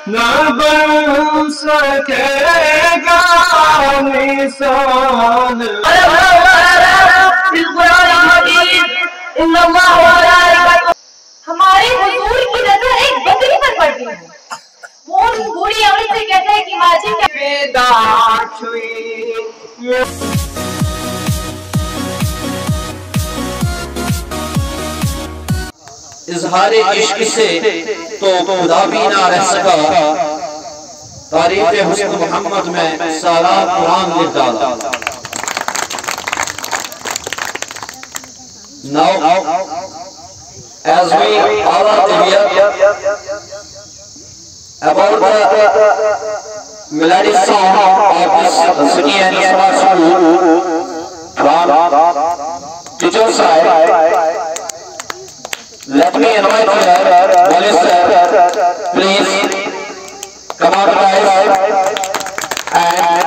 نہ بن سکے گا مثال ہمارے حضور کی نظر ایک بکری پر پڑتی ہے، وہ ان بوڑھی عورت سے کہتا ہے کہ ماجی کیا پیدا چھوئی اظہار عشق سے تو خدا بھی نہ رہ سکا، تعریف حسن محمد میں سارا قرآن لکھ ڈالا۔ Now, as we all are here about the melody song of this Sunni and Islam school from teacher side, let me invite here, Wali sir, please come out guys and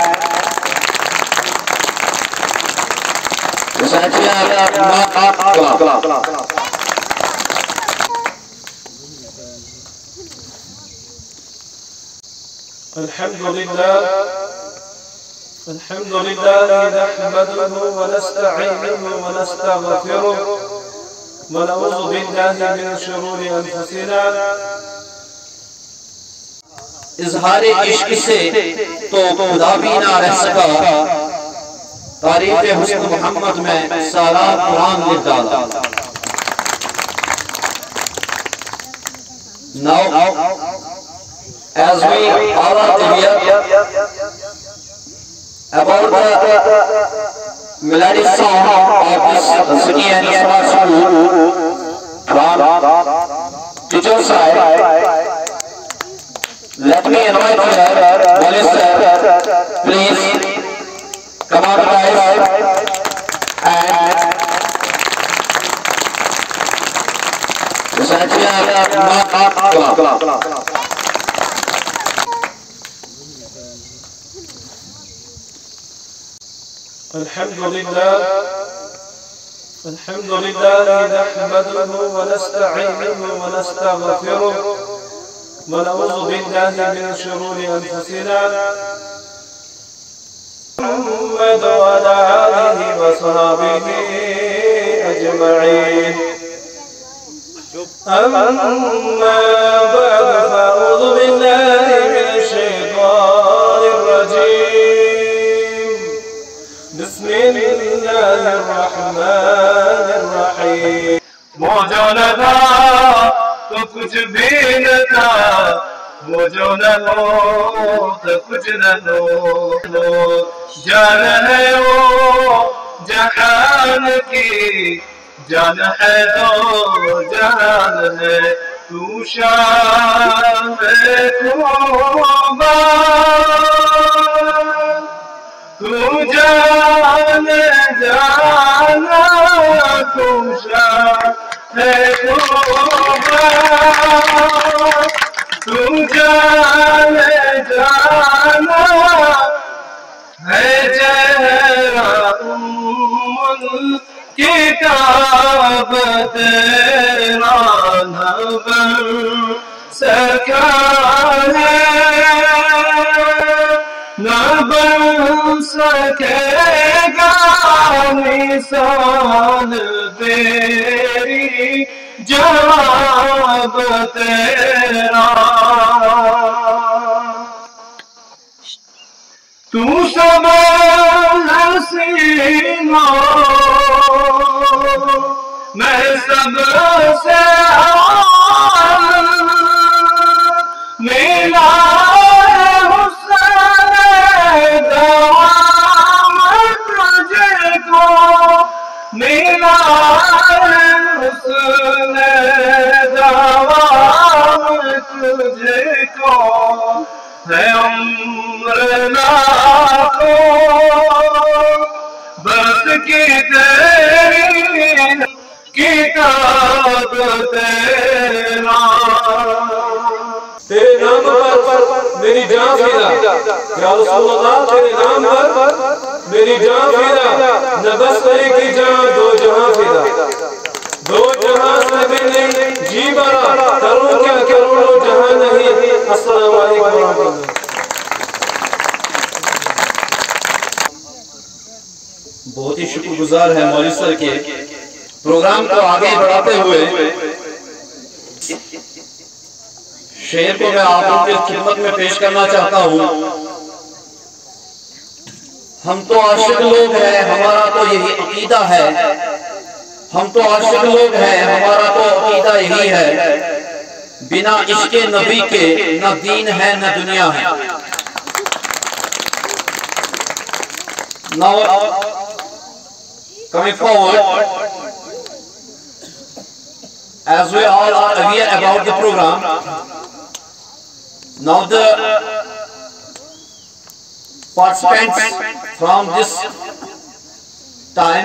الحمد لله نحمده ونستعينه ونستغفره ونعوذ بالله من شرور أنفسنا۔ اظہار عشق سے تو خدا بھی نہ رہ سکا، تعریف حسن محمد میں سارا قرآن لکھ ڈالا۔ Now, as we all are here about the melody song of this Sunni and Islam school from teacher side, let me invite here, Wali sir, please come out guys and الحمد لله نحمده ونستعينه ونستغفره ونعوذ بالله من شرور أنفسنا محمد وعلى آله وصحبه أجمعين، أما بعد فأعوذ بالله من الشيطان الرجيم، بسم الله الرحمن الرحيم۔ وہ جو نہ تھا تو کچھ بھی نہ تھا، وہ جو نہ ہو تو کچھ نہ ہو، جان ہے وہ جہان کی، جان ہے تو جہان ہے، تو شان ہے تو جان جانا، تو شان ہے تو جان جانا ہے، چہرہ کتاب تیرا نہ بن سکا ہے، نہ بن سکے گا مثال تیری، جواب تیرا تو سب حسینوں میں سب سے ملا حسن دوام تجھے کو، ملا حسن دوام تجھے کو، ہے عمر لاکھوں بس کی تیری کتاب تیرا، تیرے نام پر میری جان فدا، یا رسول اللہ تیرے نام پر میری جان فدا، نہ بس ایک ہی جان دو جہاں فدا، دو جہاں سے بھی نہیں جی برا، کروں کیا کروڑوں جہاں نہیں، अस्सलाम वालेकुम रहमतुल्लाह। बहुत ही शुक्रगुजार है मौलवी सर के प्रोग्राम को आगे बढ़ाते हुए शेर को मैं आप लोगों की खिदमत में पेश करना चाहता हूँ। हम तो आशिक लोग हैं, हमारा तो यही अकीदा है। हम तो आशिक लोग हैं, हमारा तो अकीदा यही है। बिना इश्के नबी के न दीन है न दुनिया है। Now, coming forward, as we all are aware about the program, now the participants from this time,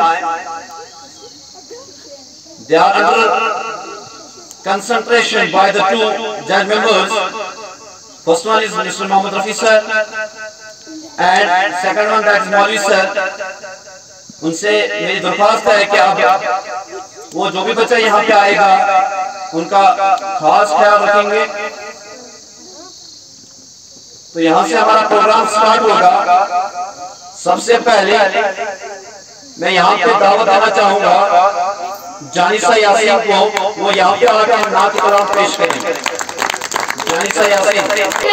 they are under concentration by the two judge members. First one is Mr. Mohammad Rafi sir, and second one that is Maulvi sir. उनसे मेरी दरख्वास्त है कि आप वो जो भी बच्चा यहाँ पे आएगा उनका खास ख्याल रखेंगे। तो यहाँ से हमारा प्रोग्राम स्टार्ट होगा। सबसे पहले मैं यहाँ पे दावत देना चाहूंगा जानिसा यासीन को, वो यहाँ पे आकर नात कलाम पेश करेंगे। जानिसा Yasin.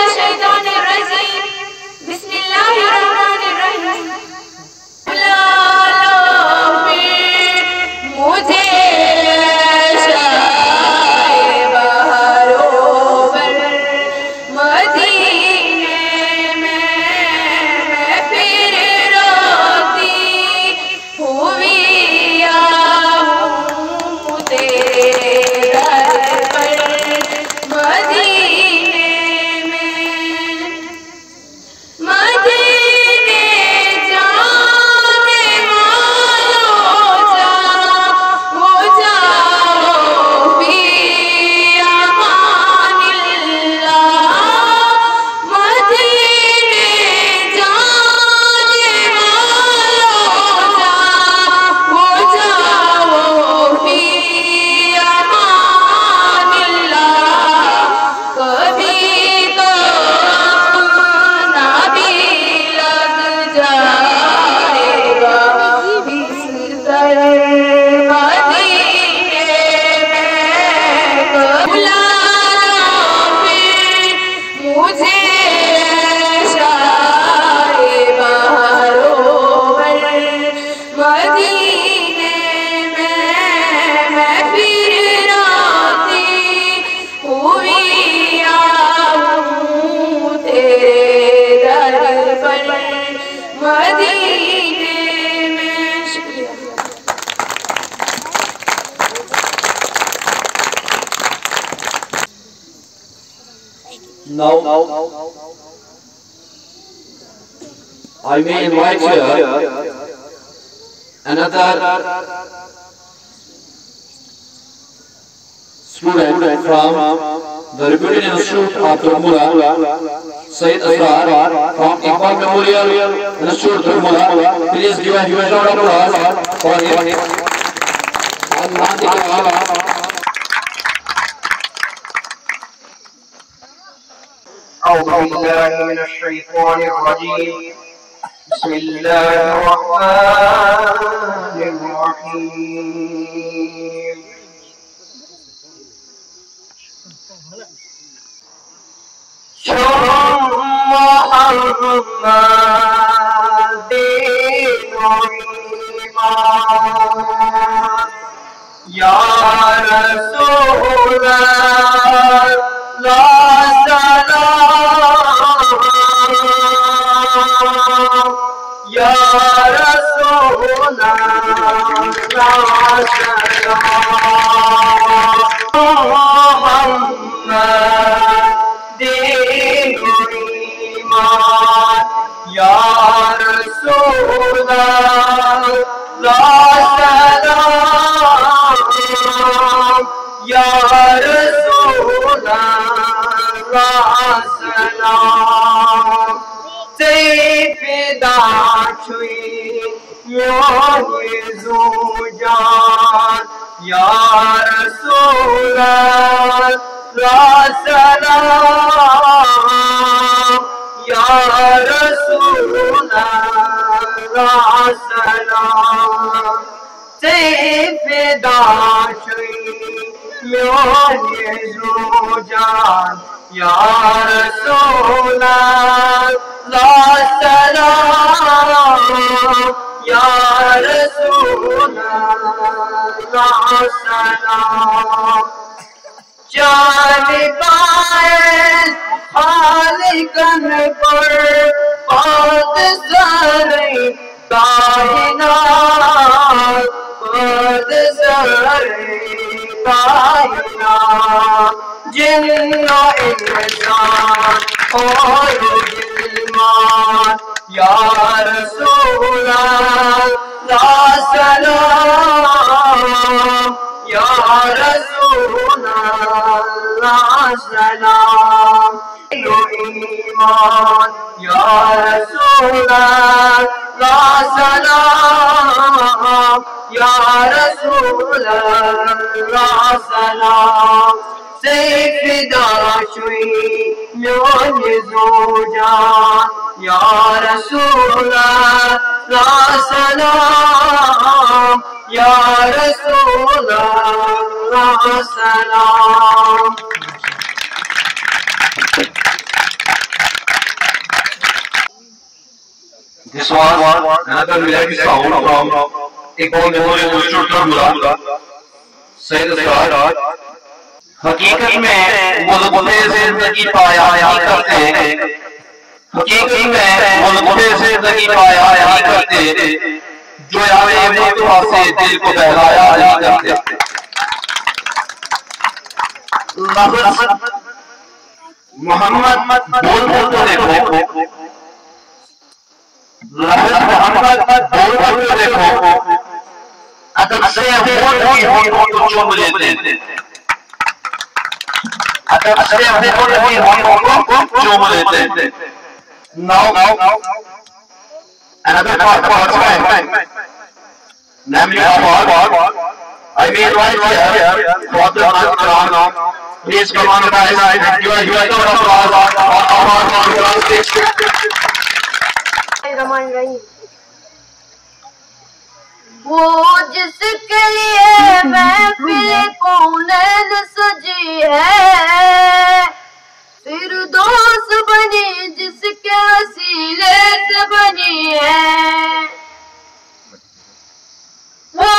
Now, I may invite here another student from the reputed Institute of Turmula, Sayyid Asrar from Iqbal Memorial Institute Turmula. Please give a huge round of applause for him. أعوذ بالله من الشيطان الرجيم. بسم الله الرحمن الرحيم. شهر محمد الإيمان يا رسول الله يا رسول الله محمد دين الإيمان يا رسول الله سلام يا رسول الله سلام سيف داشوي يوزوجان يا رسول الله سلام رسول اللہ سلام تے فدا شوی میون زوجان یا رسول اللہ سلام یا رسول اللہ سلام جان پائے خالقن پر پاد سرے کائنات پاد سرے کائنات جن و انسان اور جلمان یا رسول اللہ سلام یا رسول اللہ سلام ایمان یا رسول اللہ سلام یا رسول اللہ سلام فدا شوی میون زوجان یا رسول اللہ سلام یا رسول اللہ سلام This was another melodic sound from Iqbal Memorial Chutla Sayyid Asrar. حقیقت میں وہ لطفِ زندگی پایا نہیں کرتے، حقیقت میں وہ لطفِ زندگی پایا نہیں کرتے جو یاد مصطفیٰ سے دل کو بہلایا نہیں کرتے۔ لفظ محمد بول بول تو دیکھو، لفظ محمد بول بول تو دیکھو، ادب سے بول بھی ہم کو چوم لیتے ہیں، ادب سے بول بھی ہم کو چوم لیتے ہیں۔ Now, another part of time, namely our I mean right here, for the Quran, please come on guys, you are here to وہ جس کے لیے محفل کونین سجی ہے، فردوس بنی جس کے وسیلے سے بنی ہے، وہ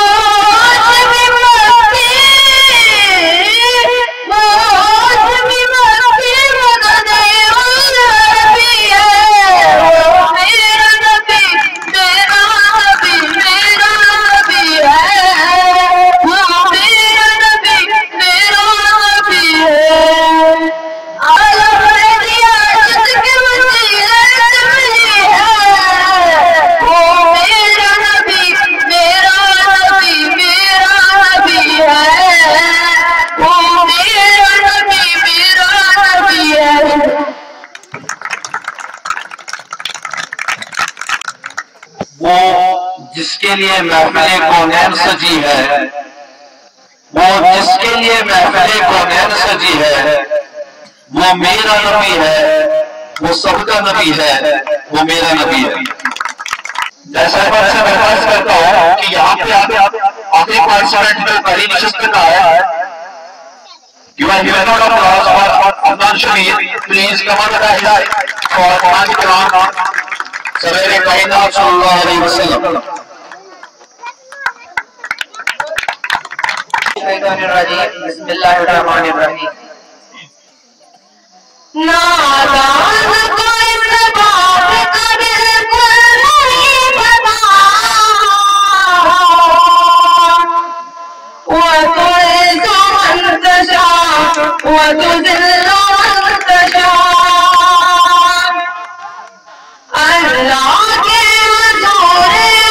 جس کے لیے محفل کونین سجی ہے، وہ جس کے لیے محفل کونین سجی ہے، وہ میرا نبی ہے، وہ سب کا نبی ہے، وہ میرا نبی ہے۔ جیسا میں درخواست کرتا ہوں کہ یہاں پہ آگے پارٹیسپینٹ میں پہلی نشست کا ہے، You are here not applause for Adnan Shamir. Please come on guys for Quran Quran. Savere Kainat Sallallahu Alaihi Wasallam. بسم اللہ الرحمن الرحیم۔ نادان کو اس بات کا بالکل نہیں پتا، وَتُعِزُّ مَن تَشَاءُ وَتُذِلُّ مَن تَشَاءُ، اللہ کے حضور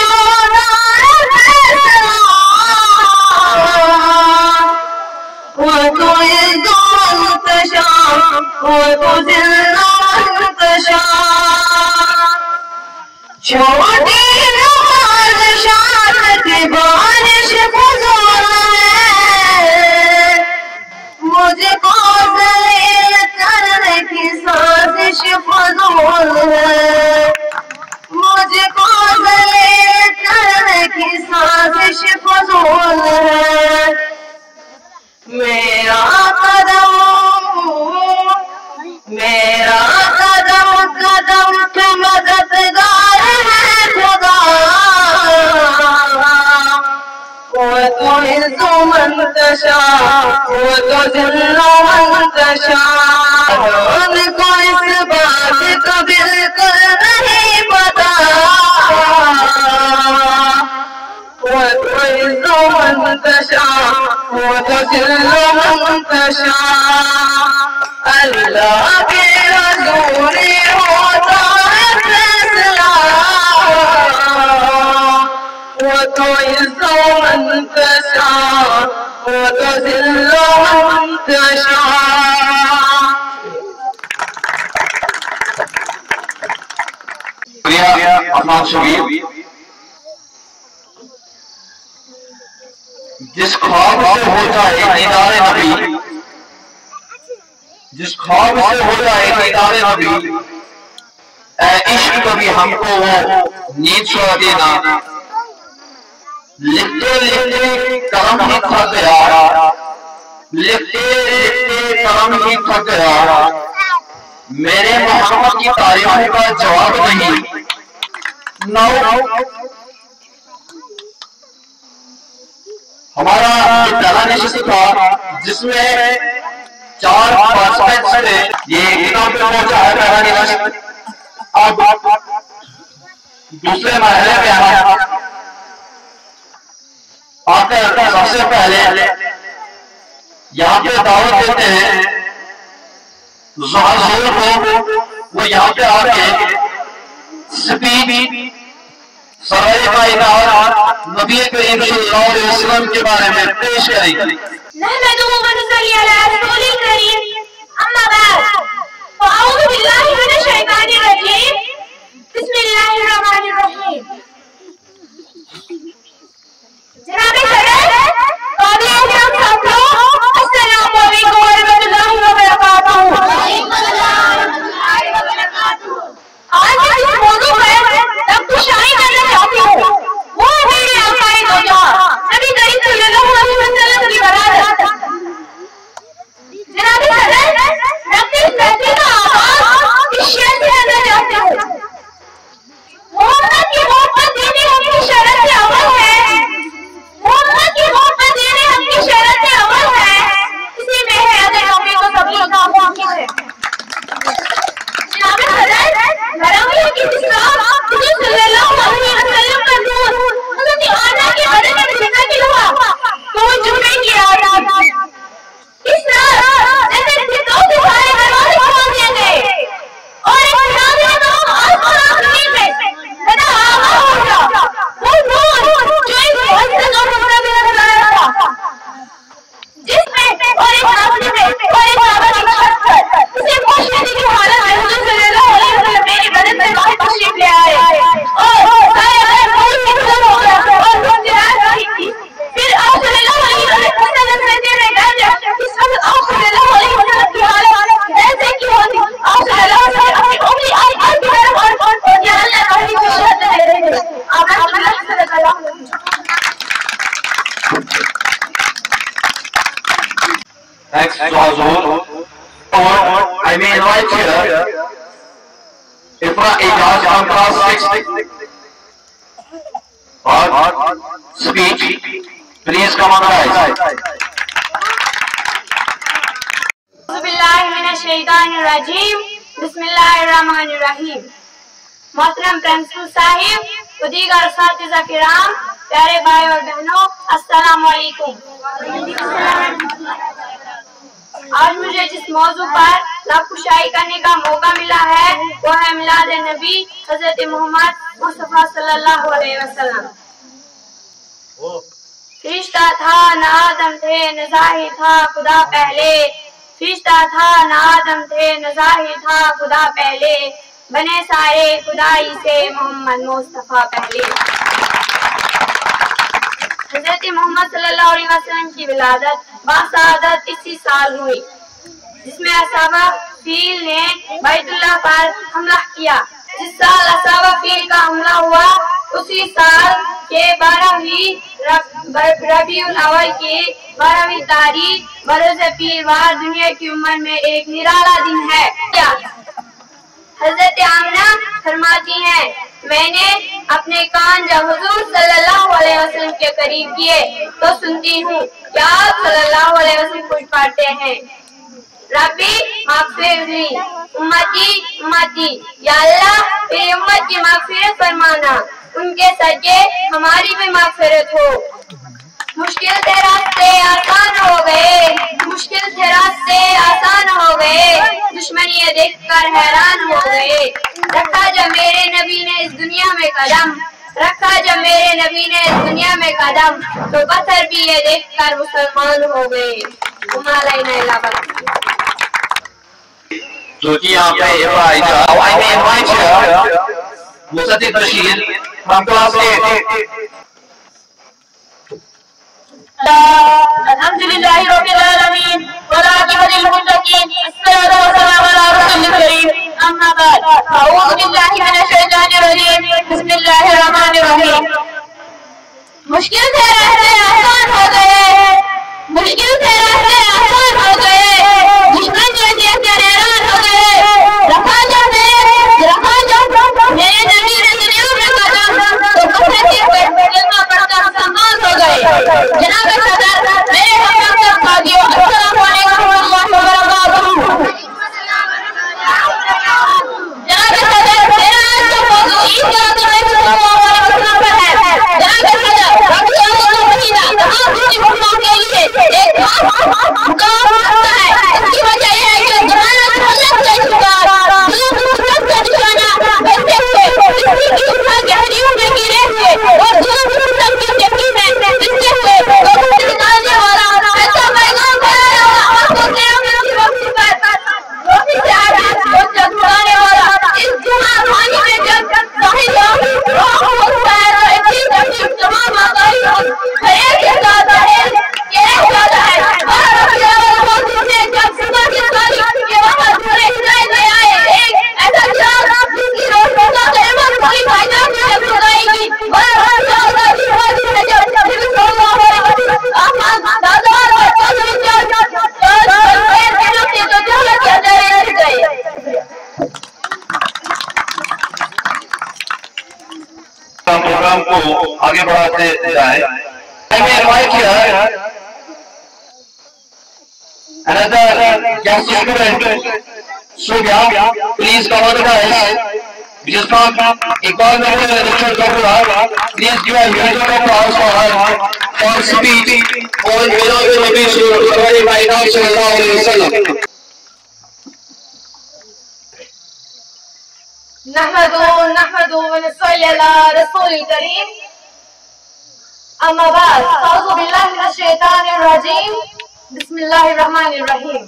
وَتُعِزُّ مَن تَشَاءُ وَتُذِلُّ مَن تَشَاءُ، چھوٹی نماز شانت بارش فضول ہے، مجھ کو ذلیل کرنے کی سازش فضول ہے، میرا قدم قدم پہ مددگار ہے خدا وہ تو عز منتشا وہ تو ذل منتشا ان کو اس بات کا بالکل نہیں پتا وہ تو عز منتشا وہ تو ذل منتشا اللہ کے رسول ہوتا ہے فیصلہ وہ تو عز منتشا وہ تو ذل منتشا عثمان شبیر جس خواب سے ہو جائے دیدار نبی جس خواب سے ہو جائے دیدار نبی اے عشق کبھی ہم کو وہ نیند سوا دینا لکھتے لکھتے قلم ہی تھک گیا لکھتے لکھتے قلم ہی تھک گیا میرے محمد کی تعریفوں کا جواب نہیں ہمارا پہلا نشست تھا جس میں 4 پارٹیسپینٹس تھے یہ کتاب پہ پہنچا ہے پہلا نشست اب دوسرے مرحلے پہ آنا آپ کا سب سے پہلے یہاں پہ دعوت دیتے ہیں ظہور کو وہ یہاں پہ آ کے سپیچ سرائے کائنات نبی کریم صلی اللہ علیہ وسلم کے بارے میں پیش کریں گے نحمده ونصلي على رسول الكريم اما بعد فاعوذ بالله من الشيطان الرجيم بسم الله الرحمن الرحيم جناب صدر قابل احترام ساتھیو السلام علیکم ورحمۃ اللہ وبرکاتہ وعلیکم السلام ورحمۃ اللہ وبرکاتہ آج میں اس موضوع پر تبصرہ کرنا چاہتی ہوں وہ میرے آقا دو جہاں نبی کریم صلی اللہ علیہ وسلم کی برادر جناب صدر میں اپنی اس محفل کا آغاز اس شعر سے کرنا چاہتی ہوں محمد کی محبت دینے ہم کی شرط سے اول ہے محمد کی محبت دینے ہم کی شرط سے اول ہے اسی میں ہے اگر ہمیں تو سب لوگ ممکن ہے جناب صدر گرامی کی اسلام حضور صلی اللہ علیہ وسلم کا نور حضرت آنا کی بدن میں منتقل ہوا تو وہ جمعے کی رات اس رات جیسے دو سارے دروازے کھول دیے گئے اور ایک نازل تمام آسمان آخری میں بنا آغا ہو گیا وہ نور جو ایک معزز اور مقرب نظر آیا تھا جس میں اور ایک نازل میں اور ایک بابا کی چھت پر اسے خوشیدی کی حالت میں حضور صلی اللہ علیہ وسلم میری بدن میں باہر تشریف لے آئے اور سایہ پر کوئی منظر ہو گیا اور مسجرات رہی تھی پھر آپ صلی اللہ علیہ وسلم رہتے رہے گئے اس وقت آپ صلی اللہ علیہ وسلم کی حالت ایسے کی ہوتی آپ صلی اللہ علیہ وسلم اپنی انگلی آئی کی طرف اور یا اللہ رہی کی شہد دے رہے تھے آپ اللہ صلی اللہ علیہ وسلم Thanks to Hazur. Or I may invite here Ifra Ijaz on class 6 or speech. Please come on rise. أعوذ بالله من الشیطان الرجیم بسم اللہ الرحمن الرحیم محترم پرنسپل صاحب و دیگر اساتذہ کرام پیارے بھائی اور بہنوں السلام علیکم آج مجھے جس موضوع پر لب کشائی کرنے کا موقع ملا ہے وہ ہے میلاد نبی حضرت محمد مصطفیٰ صلی اللہ علیہ وسلم فرشتہ تھا نہ آدم تھے نہ ظاہر تھا خدا پہلے فرشتہ تھا نہ آدم تھے نہ ظاہر تھا خدا پہلے بنے سارے خدائی سے محمد مصطفیٰ پہلے حضرت محمد صلی اللہ علیہ وسلم کی ولادت باسعادت اسی سال ہوئی جس میں اصحابہ فیل نے بیت اللہ پر حملہ کیا جس سال اصحابہ فیل کا حملہ ہوا اسی سال کے 12ویں ربیع الاول کی 12ویں تاریخ بروز پیروار دنیا کی عمر میں ایک نرالا دن ہے फरमाती हैं, मैंने अपने कान जब हुजूर सल्लल्लाहु अलैहि वसल्लम के करीब किए तो सुनती हूँ क्या आप सल्लल्लाहु अलैहि वसल्लम कुछ पढ़ते हैं, रब्बी मागफिरली उम्मती उम्मती, या अल्लाह मेरी उम्मत की मागफिरत फरमाना, उनके सदके हमारी भी मागफिरत हो। मुश्किल थे रास्ते आसान हो गए, मुश्किल थे रास्ते आसान हो गए, दुश्मन ये देखकर हैरान हो गए। रखा जब मेरे नबी ने इस दुनिया में कदम, रखा जब मेरे नबी ने इस दुनिया में कदम, तो पत्थर भी ये देखकर मुसलमान हो गए। क्योंकि यहाँ पे मुसद्दिक बशीर from class 8. अल्हम्दुलिल्लाहि रब्बिल आलमीन वलाकिबुल मुत्तकीन अस्सलातु वस्सलामु अला रसूलिल करीम अम्मा बाद अऊज़ु बिल्लाहि मिनश शैतानिर रजीम बिस्मिल्लाहिर रहमानिर रहीम। मुश्किल से रास्ते आसान हो गए, मुश्किल से रास्ते आसान हो गए, दुश्मन ये देखकर हैरान हो गए। रखा जब मेरे नबी ने दुनिया में कदम, तो पत्थर के कलमा पढ़कर मुसलमान हो गए। जनाब सदर मेरे हम साथियों, अस्सलामु अलैकुम वरहमतुल्लाहि वबरकातुहू। जनाब सदर मेरा आज का मौजू ईद का सल्लल्लाहु अलैहि वसल्लम पर है। जनाब सदर रमजान महीना तमाम मुस्लिमों के लिए एक खास मुकाम रखता है। इसकी वजह यह है कि जमाना तहल्लुक का शिकार, जुल्म का निशाना बनते हुए किसी की उठा गहरियों में गिरे हुए और जुल्म की चक्की में जिसके हुए लोगों से निकालने वाला ऐसा पैगाम फैलाने वाला और को क़यामत के वक्त पर रोटी से आगे और जगाने वाला इस जुमा पानी में जब साहिल रोह होता है तो एक ही तकलीफ तमाम आगाही हो खैर के साथ है ये जाता है और उसने जब सुबह की तारीख के वक्त पूरे इस्लाम में आए एक ऐसा चाँद जिसकी रोशनी का क़यामत पूरी कायनात में जब जगाएगी प्रोग्राम को आगे बढ़ाते जाए। Another guest student, Surya, please come on the dais. Just not Iqbal Mahmood and Richard Kabula. Please give a huge applause for her for speech on Milad Nabi sallallahu alaihi wasallam. नहमदु व नसल्ली अला रसूलिल करीम अम्मा बाद अऊज़ु बिल्लाहि मिनश शैतानिर रजीम बिस्मिल्लाहिर रहमानिर रहीम।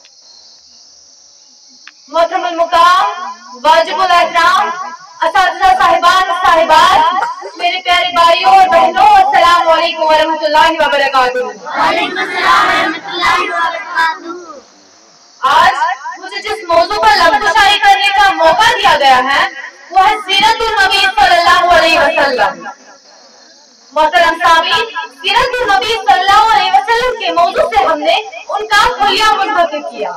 मोहतरमुल मुकाम, वाजिबुल एहतराम असातिज़ा साहिबान साहिबात, मेरे प्यारे भाइयों और बहनों, अस्सलामु अलैकुम व रहमतुल्लाहि व बरकातुहू। वालेकुम अस्सलाम व रहमतुल्लाहि व बरकातुहू। आज मुझे जिस मौजू पर लफ्ज़शारी करने का मौका दिया गया है वो है सीरतुन नबी सल्लल्लाहु अलैहि वसल्लम। मोहतरम सामीन, सीरतुन नबी सल्लल्लाहु अलैहि वसल्लम के मौजू से हमने उनका खुलिया मुंतखब किया।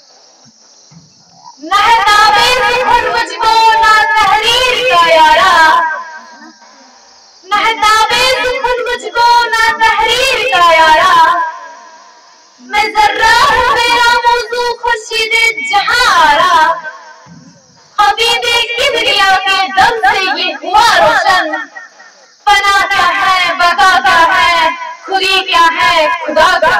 न है ताबीर सुखन मुझको ना तहरीर का यारा, न है ताबीर सुखन मुझको ना तहरीर का यारा, मैं जर्रा हूँ मेरा मौजू खुर्शीदे जहां आरा, हबीबे किबरिया के दम से ये हुआ रोशन, फना क्या है बका क्या है खुदी क्या है खुदा का।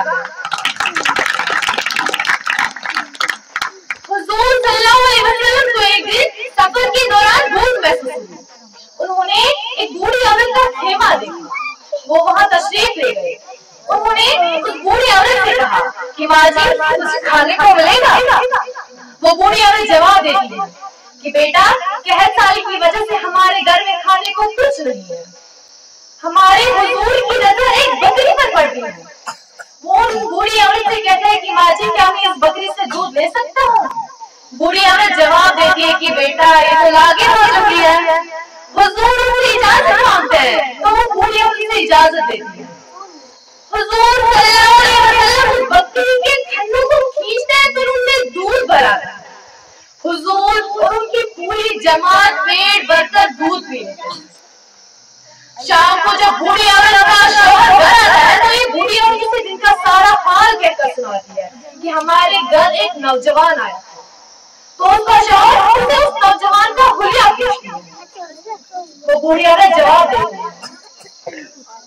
हुजूर सल्लल्लाहु अलैहि वसल्लम को एक दिन सफर के दौरान भूख महसूस हुई। उन्होंने एक बूढ़ी औरत का खेमा देखा, वो वहां तशरीफ ले गए। उन्होंने उस बूढ़ी औरत से कहा कि माँ जी कुछ खाने को मिलेगा? वो बूढ़ी औरत जवाब देती है कि बेटा कहत साली की वजह से हमारे घर में खाने को कुछ नहीं है, हमारे हुजूर की नजर एक बकरी पर पड़ती है। वो उस बूढ़ी औरत से कहता है कि माँ जी क्या मैं इस बकरी से दूध ले सकता हूँ? बूढ़ी औरत जवाब देती है कि बेटा ये तो लागे हो चुकी है, हुजूर उससे इजाजत मांगते हैं। तो वो बूढ़ी औरत से इजाजत देती है। हुजूर सल्लल्लाहु अलैहि वसल्लम बकरी के थनों को खींचते हैं तो उनमें दूध भरा है। حضور اور ان کی پوری جماعت پیٹ بھر کر دودھ پینے لگی۔ شام کو جب بوڑھی عورت کا شوہر گھر آتا ہے تو یہ بوڑھی عورت اسے دن کا سارا حال کہہ کر سناتی ہے کہ ہمارے گھر ایک نوجوان آیا تو اس کا شوہر اسے اس نوجوان کا حلیہ پیش کیا۔ وہ بوڑھی عورت جواب دیتی ہے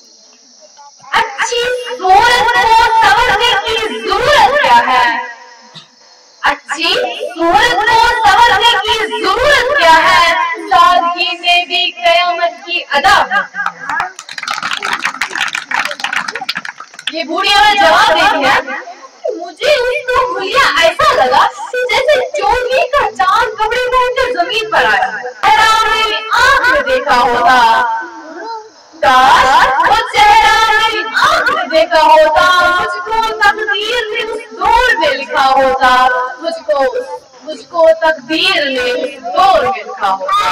اچھی صورت کو سنورنے کی ضرورت کیا ہے؟ اچھی صورت کو سنورنے کی ضرورت کیا ہے؟ سادگی میں بھی قیامت کی ادا۔ یہ بوڑھی عورت جواب دیتی ہے مجھے اس کا حلیہ ایسا لگا جیسے چودھری کا چاند کپڑے پہن کر زمین پر آیا۔ چہرہ میری آنکھ میں دیکھا ہوتا، کاش وہ چہرہ میری آنکھ میں دیکھا ہوتا، مجھ کو تقدیر نے اس دور میں لکھا ہوتا، مجھ کو تقدیر نے اس دور میں لکھا ہوتا۔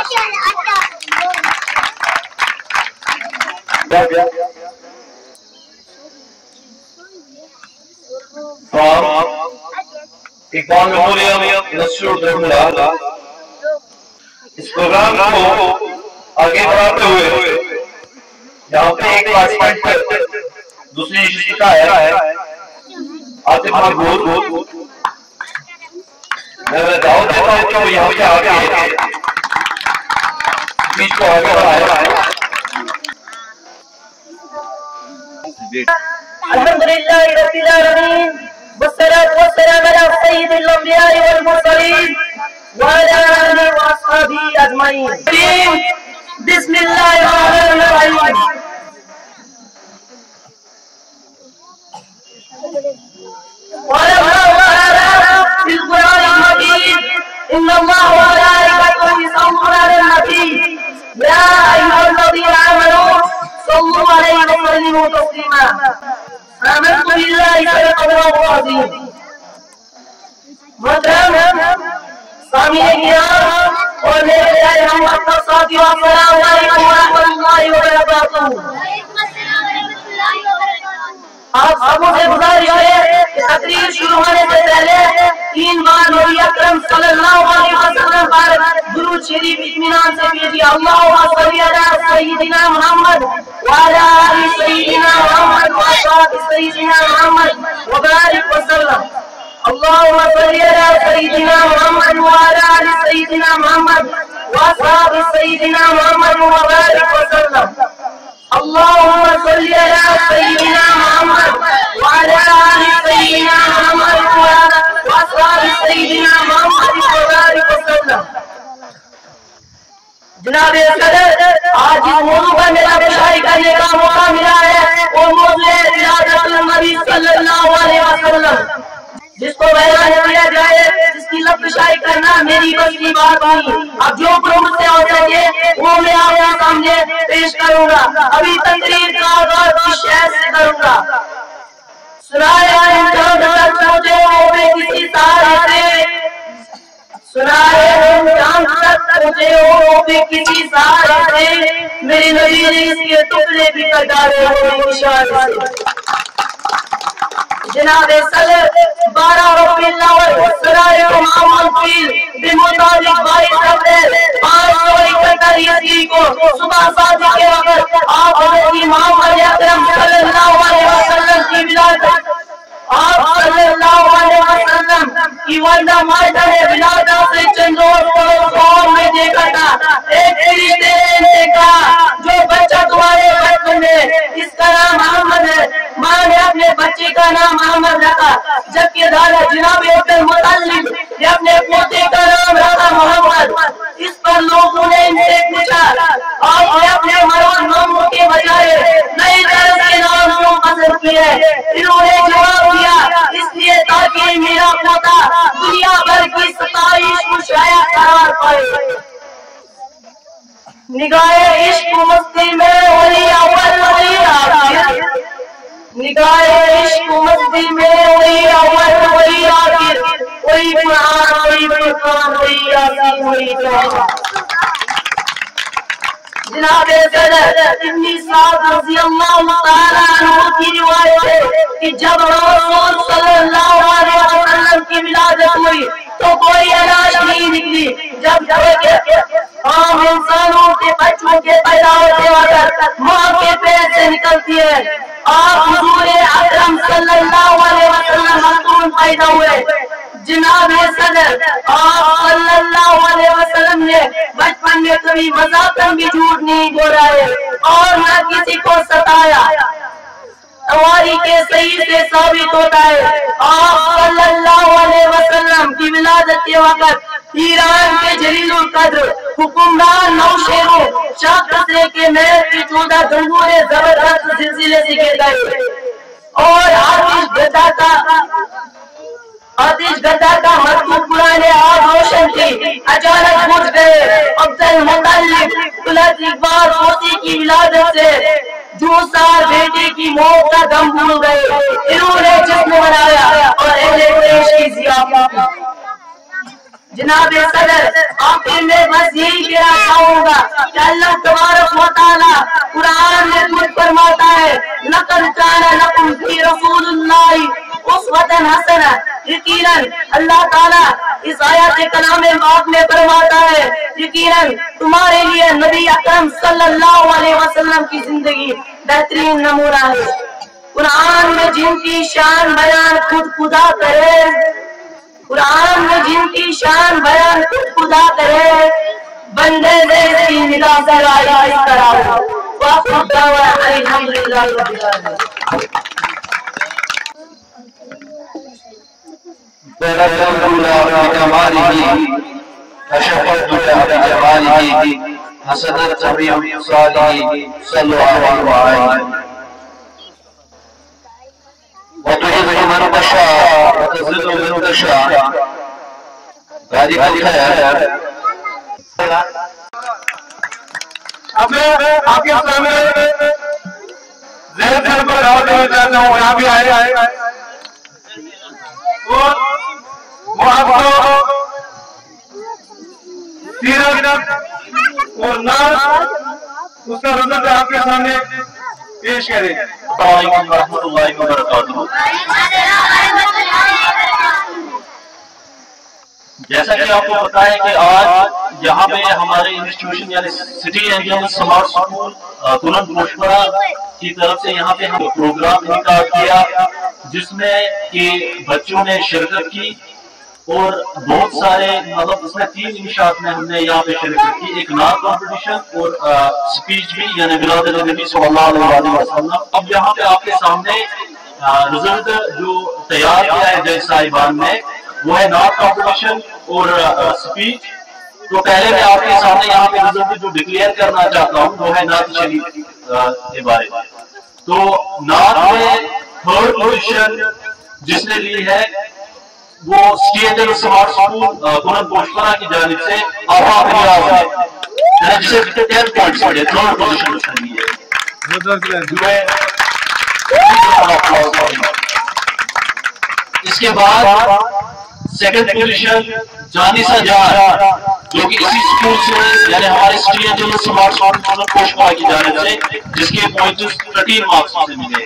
اقبال میموریل انسٹیٹیوٹ درملا اس پروگرام کو آگے بڑھاتے ہوئے یہاں پہ ایک پارٹیسپینٹ دوسری نشست کا ہے عاطف محمود، میں دعوت دیتا ہوں کہ وہ یہاں پہ آگے اسپیچ کو آگے بڑھائے۔ الحمدللہ رب العالمین والصلاة والسلام على سید الانبیاء والمرسلین وعلى آلہ واصحابہ اجمعین۔ بسم اللہ الرحمن الرحیم۔ قال الله تعالى في القرآن المجيد إن الله وملائكته يصلون على النبي يا أيها الذين آمنوا صلوا عليه وسلموا تسليما آمنت بالله صدق الله العظيم۔ محترم سامعین کرام اور میرے پیارے ہم وطن ساتھیو، السلام علیکم ورحمۃ اللہ وبرکاتہ۔ آپ سبوں سے گزارش ہے کہ تقریر شروع ہونے سے پہلے 3 بار نبی اکرم صلی اللہ علیہ وسلم پر درود شریف اطمینان سے بھیجیے۔ اللہم صلی علی سیدنا محمد وعلی آل سیدنا محمد وصحبہ سیدنا محمد وبارک وسلم۔ اللہم صلی علی سیدنا محمد وعلی آل سیدنا محمد وصحبہ سیدنا محمد وبارک وسلم۔ اللهم صل على سيدنا محمد وعلى آل سيدنا محمد وأصحاب سيدنا محمد وبارك وسلم۔ جناب صدر، آج اس موضوع پر میرا پیشائی کرنے کا موقع ملا ہے وہ موضوع ہے ولادت النبی صلی اللہ علیہ وسلم، جس کو بیان کیا جائے، جس کی لفظائی کرنا میری بس کی بات نہیں۔ اب جو مجھ سے ہو سکے وہ میں آپ کے سامنے پیش کروں گا۔ ابھی تقریر کا آغاز اس شہر سے کروں گا۔ سنایا انسان تک پہنچے ہو بے کسی سہارے سے، سنایا انسان تک پہنچے ہو بے کسی سہارے سے، میری نبی نے اس کے ٹکڑے بھی کر ڈالے ہو بے اشارے سے۔ جناب صدر، 12 ربیع الاول سرائے امام الفیل بمطابق 22 اپریل 571 عیسوی کو صبح 7 کے وقت آپ حضرت محمد اکرم صلی اللہ علیہ وسلم کی ولادت، آپ صلی اللہ علیہ وسلم کی والدہ مائدہ نے ولادت سے چند روز قوم میں دیکھا تھا۔ ایک فرشتے نے ان سے کہا جو بچہ تمہارے بچپن میں اس کا نام محمد ہے، ماں نے اپنے بچے کا نام محمد رکھا، جبکہ دادا جناب عبد المطلب نے اپنے پوتے کا نام رکھا محمد۔ اس پر لوگوں نے ان سے پوچھا آپ نے اپنے مرون ناموں کے بجائے نئی طرح کے نام کیوں پسند کیے؟ انہوں نے جواب دیا اس لیے تاکہ میرا پوتا دنیا بھر کی ستائش کو شائع قرار پائے۔ نگاہ عشق مستی میں ولی اول ولی آخر، نگاہ عشق مستی میں وہی اول وہی آخر، وہی قرآن وہی فرقان وہی یاسین وہی طه۔ جناب صدر، ابن سعد رضی اللہ تعالیٰ عنہ کی روایت ہے کہ جب رسول صلی اللہ علیہ وسلم کی ولادت ہوئی تو کوئی اناج نہیں माँ के पेट से निकलती है। आप हुजूर अकरम सल्लल्लाहु अलैहि वसल्लम मखतून पैदा हुए। जनाब सदर आप सल्लल्लाहु अलैहि वसल्लम ने बचपन में कभी मजाकन भी झूठ नहीं बोला है और न किसी को सताया। सवारी के सही से साबित होता है आप सल्लल्लाहु अलैहि वसल्लम की विलादत के वक्त ईरान के जलीलुल कद्र हुक्मरान नौशेरों शाह खसरे के महल की 14 गंगूरे जबरदस्त सिलसिले से गिर गए और आतिश गद्दा का मकतूब पुराने आग रोशन थी, अचानक बुझ गए। अब्दुल मुत्तलिब तुलत इकबाल पोती की विलादत से 2 साल बेटे की मौत का दम भूल गए। इन्होंने जश्न मनाया और अहले कुरैश की ज़ियाफत। जनाब सदर आखिर में बस यही कहना चाहूंगा कि अल्लाह तबारक व तआला कुरान में खुद फरमाता है लक़द काना लकुम फी रसूलिल्लाहि उस्वतुन हसना। यकीनन अल्लाह ताला इस आयत कलाम पाक में फरमाता है यकीनन तुम्हारे लिए नबी अकरम सल्लल्लाहु अलैहि वसल्लम की जिंदगी बेहतरीन नमूना है। कुरान में जिनकी शान बयान खुद खुदा करे, कुरान में जिनकी शान बयान खुद खुदा करे, बंदे से इसकी निगाह से राय कराओ। वाक़िअ दावा अल्हम्दुलिल्लाह रब्बिल आलमीन। وتعز من تشاء وتذل من تشاء ذلك الخير. अब मैं आपके सामने ज़हन सर पर दावत देना चाहता हूँ। यहाँ भी आए वो आपको सीरत और नाम उसका रिजल्ट आपके सामने पेश करें। रहमतुल्लाहि व बरकातुहू। जैसा कि आपको पता है कि आज यहाँ पे हमारे इंस्टीट्यूशन यानी सिटी एंजल स्मार्ट स्कूल तुरंत गोशपरा की तरफ से यहाँ पे हम प्रोग्राम इनका किया जिसमें कि बच्चों ने शिरकत की और बहुत सारे मतलब इसमें 3 इंशात में हमने यहाँ पे शिरकत की, एक नात कॉम्पिटिशन और स्पीच भी यानी विलादत नबी सल्लल्लाहु अलैहि वसल्लम। अब यहाँ पे आपके सामने रिजल्ट जो तैयार किया है जज साहिबान ने वो है नात कॉम्पिटिशन और स्पीच। तो पहले मैं आपके सामने यहाँ पे रिजल्ट जो डिक्लेयर करना चाहता हूँ वो है नात शरीफ के बारे में। तो नात में 3rd पोजीशन जिसने ली है वो स्टेट स्मार्ट स्कूल तुरंत गोशपरा की जानिब से आफाक रियाज है जिसे 10 पॉइंट्स मिले, 3rd पोजीशन उसने ली है। इसके बाद 2nd पोजीशन जानिसा जार जो कि इसी स्कूल से यानी हमारे स्टेट स्मार्ट स्कूल तुरंत गोशपरा की जानिब से जिसके पॉइंट्स 13 मार्क्स से मिले।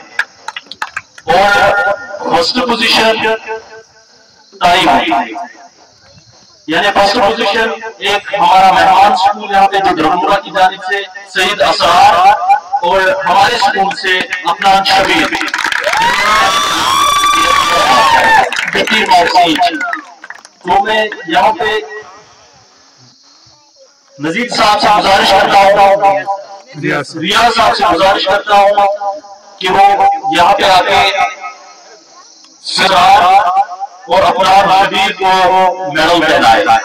और 1st पोजीशन टाइम यानी 1st पोजीशन एक हमारा मेहमान स्कूल यहाँ पे जो धर्मपुरा की जानिब से सईद असरार और हमारे स्कूल से अपना शबीर 50 मार्क्स। तो मैं यहाँ पे नजीर साहब से गुजारिश करता हूँ, रियाज साहब से गुजारिश करता हूँ कि वो यहाँ पे आके सरार और अपना शबीर को मेडल पहनाए।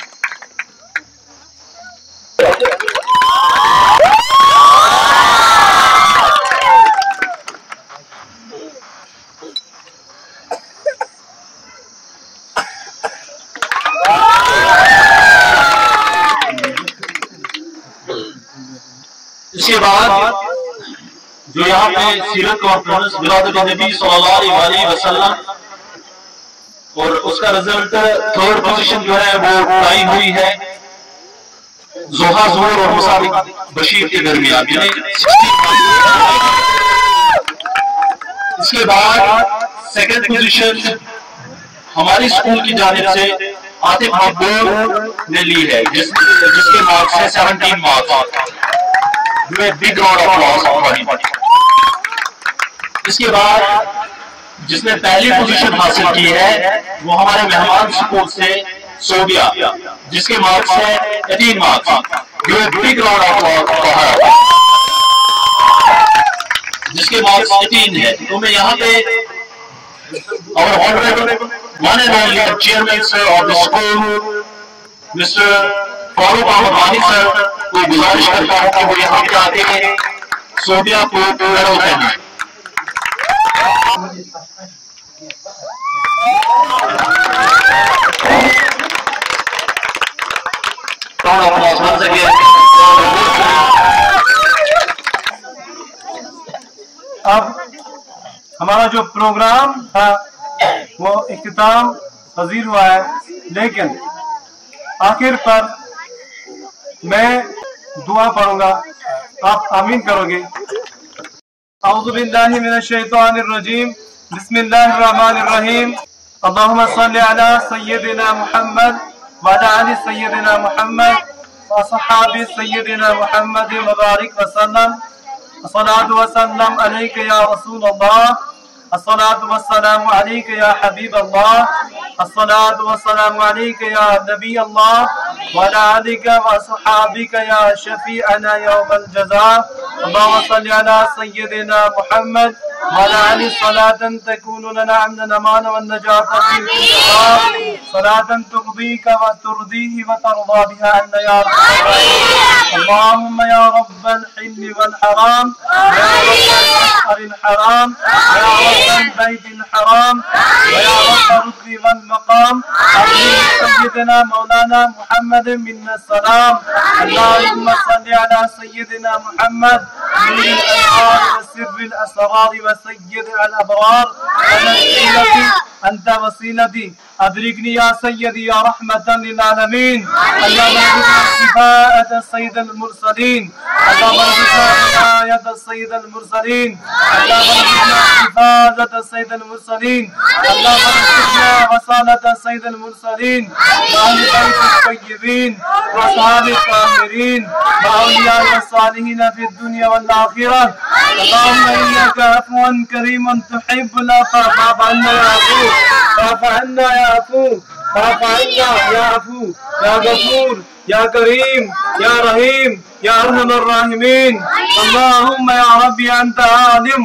इसके बाद जो यहाँ पे सीरत कॉन्फ्रेंस विलादत नबी सल्लल्लाहु अलैहि वसल्लम और उसका रिजल्ट 3rd पोजीशन जो है वो टाई हुई है जोहा जोर और मुसाफिक बशीर के दरमियान यानी 60। इसके बाद 2nd पोजीशन हमारी स्कूल की जानिब से आतिफ मकबूल ने ली है जिसके मार्क्स है 17 marks. give a big round of applause for him. اس کے بعد جس نے پہلی پوزیشن حاصل کی ہے وہ ہمارے مہمان سپورٹ سے صوبیہ، جس کے مارکس ہیں 18 marks. give a big round of applause for her. جس کے مارکس 18 ہے. تو میں یہاں پہ our honorable one and only chairman sir of the school Mr. فاروق احمد وانی سر کو گزارش کرتا ہوں کہ وہ یہاں پہ آتے ہیں صوبیہ کو پیڑ ہوتے ہیں. اب ہمارا جو پروگرام تھا وہ اختتام پذیر ہوا ہے، لیکن آخر پر میں دعا پڑھوں گا، آپ آمین کرو گے. اعوذ باللہ من الشیطان الرجیم، بسم اللہ الرحمن الرحیم. اللہم صلی علی سیدنا محمد وعلی آل سیدنا محمد وصحاب سیدنا محمد مبارک وسلم. الصلاة والسلام علیک یا رسول اللہ، الصلاة والسلام علیک یا حبیب اللہ، الصلاة والسلام علیک یا نبی اللہ وعلی آلک وصحابک یا شفیعنا یوم الجزاء. اللہم صلی علی سیدنا محمد وعلى آله صلاة تكون لنا عند الأمان والنجاة في الانتقام، صلاة ترضيك وترضيه وترضى بها عنا يا رب العالمين. اللهم يا رب الحل والحرام، يا رب المشعر الحرام، يا رب البيت الحرام، ويا رب الركن والمقام، عليك سيدنا مولانا محمد منا السلام. اللهم صل على سيدنا محمد نور الأنوار وسر الأسرار وسيد الأبرار وسيلتي أنت وسيلتي، أدركني يا سيدي يا رحمة للعالمين. اللهم ارزقنا شفاءة السيد المرسلين، اللهم ارزقنا عناية السيد المرسلين، اللهم ارزقنا حفاظة السيد المرسلين، اللهم ارزقنا وصالة السيد المرسلين وأهل بيت الطيبين وأصحاب الطاهرين وأولياء الصالحين في الدنيا والآخرة. اللهم إنك عفو كريم تحب العفو فاعف عنا يا عفو، فاعف عنا يا عفو، فاعف عنا يا عفو يا غفور يا كريم يا رحيم يا أرحم الراحمين. اللهم يا ربي أنت عالم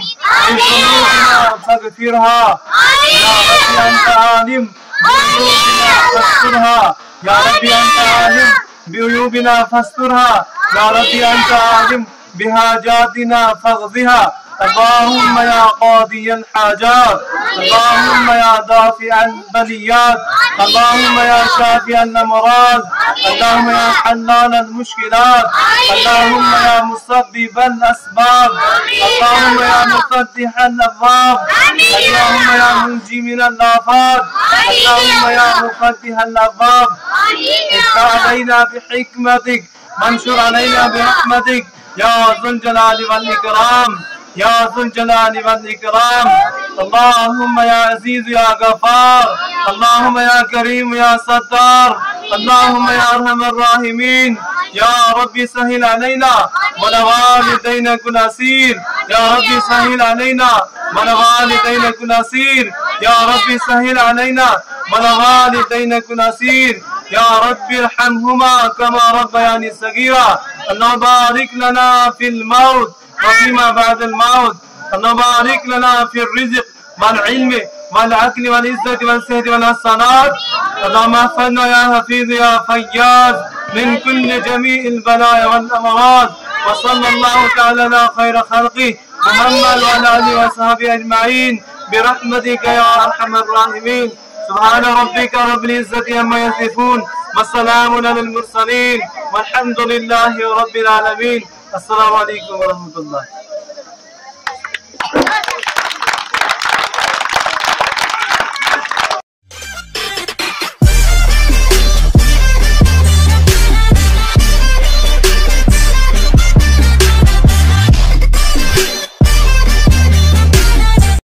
بذنوبنا فاغفرها، يا ربي أنت عالم بذنوبنا فاسترها، يا ربي أنت عالم بعيوبنا فاسترها، يا ربي أنت عالم بحاجاتنا فاقضها. اللهم يا قاضي الحاجات، اللهم يا دافع البليات، اللهم يا شافي الأمراض، اللهم يا حلال المشكلات، اللهم يا مسبب الأسباب، اللهم يا مفتح الأبواب، اللهم يا منجي من الآفات، اللهم يا مفتح الأبواب. افتح علينا بحكمتك، وانشر علينا برحمتك يا ذو الجلال والإكرام، يا ذو الجلال والإكرام. اللهم يا عزيز يا غفار، اللهم يا كريم يا ستار، اللهم يا أرحم الراحمين. يا ربي سهل علينا ولوالدينا كل أسير، يا ربي سهل علينا ولوالدينا كل أسير، يا ربي سهل علينا ولوالدينا كل أسير. يا رب ارحمهما كما ربياني صغيرا. اللهم بارك لنا في الموت وفيما بعد الموت، اللهم بارك لنا في الرزق والعلم والعقل والعزة والصحة والحسنات. اللهم احفظنا يا حفيظ يا فياض من كل جميع البلايا والأمراض. وصلى الله تعالى على خير خلقه محمد وعلى آله وصحبه أجمعين برحمتك يا أرحم الراحمين. سبحان ربك رب العزة عما يصفون والسلام على المرسلين والحمد لله رب العالمين. السلام عليكم ورحمة الله.